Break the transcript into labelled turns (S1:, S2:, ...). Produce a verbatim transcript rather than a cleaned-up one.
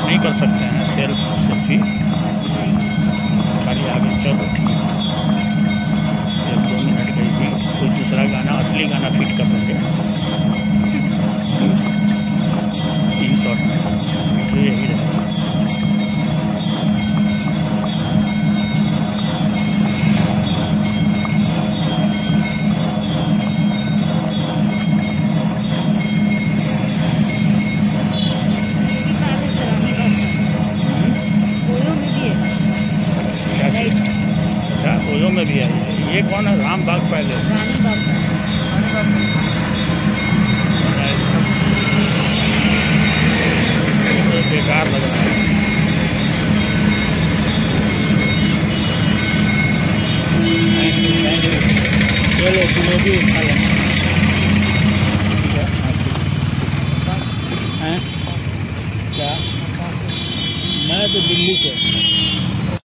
S1: नहीं कर सकते हैं सेल्फ सेल्फी, खाली आगे चलो एक दो मिनट गई थी, कोई दूसरा गाना असली गाना फिट कर देंगे तीन शॉट में, तो यही रहेगा। कोयो में भी है ये, कौन है? राम बाग पहले तो बेकार लग रहा है। चलो जिलेबी खा लें हैं क्या? मैं तो दिल्ली से